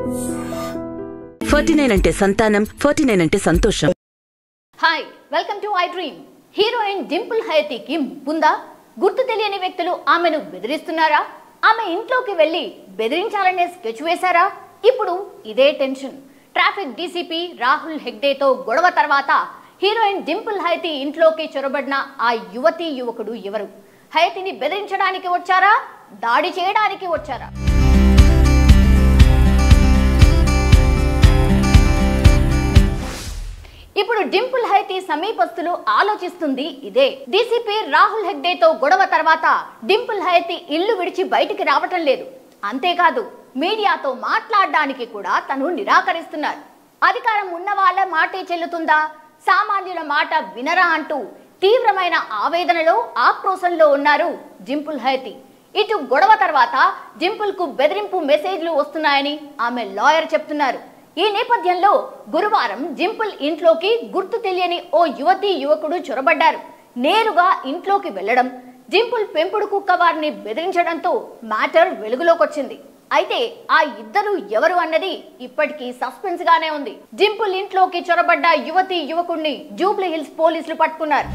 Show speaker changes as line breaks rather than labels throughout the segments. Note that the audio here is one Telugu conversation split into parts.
49 అంటే సంతానం, 49 అంటే సంతోషం.
Hi, welcome to iDream. Heroine Dimple హయతీకి ముప్పుందా? గుర్తు తెలియని వ్యక్తులు ఆమెను బెదిరిస్తున్నారా? ఆమె ఇంట్లోకి వెళ్లి బెదిరించాలనే స్కెచ్ వేశారా? ఇప్పుడు ఇదే టెన్షన్. ట్రాఫిక్ డీసీపీ రాహుల్ హెగ్డేతో గొడవ తర్వాత హీరోయిన్ డింపుల్ హయతీ ఇంట్లోకి చొరబడిన ఆ యువతీ యువకుడు ఎవరు? హయతీని బెదిరించడానికి వచ్చారా, దాడి చేయడానికి వచ్చారా? ఇప్పుడు డింపుల్ హయతీ సమీపస్తులు ఆలోచిస్తుంది ఇదే. డీసీపీ రాహుల్ హెగ్డేతో గొడవ తర్వాత డింపుల్ హయతీ ఇల్లు విడిచి బయటికి రావటం లేదు. అంతేకాదు, మీడియాతో మాట్లాడడానికి కూడా తను నిరాకరిస్తున్నారు. అధికారం ఉన్న వాళ్ళ మాటే చెల్లుతుందా, సామాన్యుల మాట వినరా అంటూ తీవ్రమైన ఆవేదనలో, ఆక్రోశంలో ఉన్నారు డింపుల్ హయతీ. ఇటు గొడవ తర్వాత డింపుల్ కు బెదిరింపు మెసేజ్లు వస్తున్నాయని ఆమె లాయర్ చెప్తున్నారు. ఈ నేపథ్యంలో గురువారం డింపుల్ ఇంట్లోకి గుర్తు తెలియని ఓ యువతీ యువకుడు చొరబడ్డారు. నేరుగా ఇంట్లోకి వెళ్లడం, డింపుల్ పెంపుడు కుక్క వారిని బెదిరించడంతో మ్యాటర్ వెలుగులోకొచ్చింది. అయితే ఆ ఇద్దరు ఎవరు అన్నది ఇప్పటికీ సస్పెన్స్ గానే ఉంది. డింపుల్ ఇంట్లోకి చొరబడ్డ యువతీ యువకుడిని జూబ్లీ హిల్స్ పోలీసులు పట్టుకున్నారు.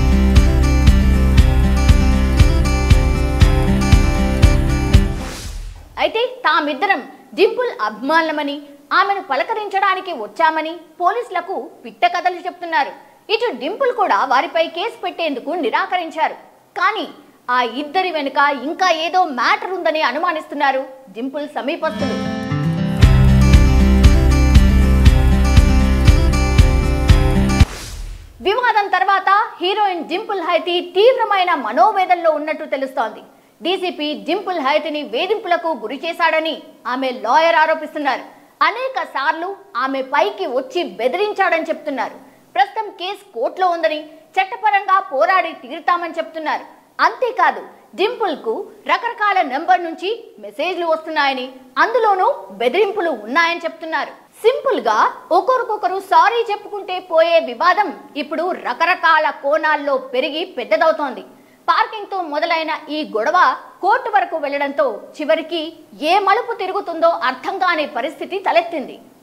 అయితే తామిద్దరం డింపుల్ అభిమానులమని, ఆమెను పలకరించడానికి వచ్చామని పోలీసులకు పిట్ట కథలు చెప్తున్నారు. ఇటు డింపుల్ కూడా వారిపై కేసు పెట్టేందుకు నిరాకరించారు. కానీ ఆ ఇద్దరి వెనుక ఇంకా ఏదో మ్యాటర్ ఉందని అనుమానిస్తున్నారు డింపుల్ సమీపస్తులు. వివాదం తర్వాత హీరోయిన్ డింపుల్ హయతీ తీవ్రమైన మనోవేదనలో ఉన్నట్టు తెలుస్తోంది. డీసీపీ డింపుల్ హయతీని వేధింపులకు గురి చేశాడని ఆమె లాయర్ ఆరోపిస్తున్నారు. అనేక సార్లు ఆమె పైకి వచ్చి బెదిరించాడని చెప్తున్నారు. ప్రస్తుతం కేసు కోర్టులో ఉందని, చట్టపరంగా పోరాడి తీరుతామని చెప్తున్నారు. అంతేకాదు, డింపుల్ కు రకరకాల నెంబర్ నుంచి మెసేజ్లు వస్తున్నాయని, అందులోనూ బెదిరింపులు ఉన్నాయని చెప్తున్నారు. సింపుల్ గా ఒకరికొకరు సారీ చెప్పుకుంటే పోయే వివాదం ఇప్పుడు రకరకాల కోణాల్లో పెరిగి పెద్దదవుతోంది. పార్కింగ్ తో మొదలైన ఈ గొడవ కోర్టు వరకు వెళ్లడంతో చివరికి ఏ మలుపు తిరుగుతుందో అర్థం కాని పరిస్థితి తలెత్తింది.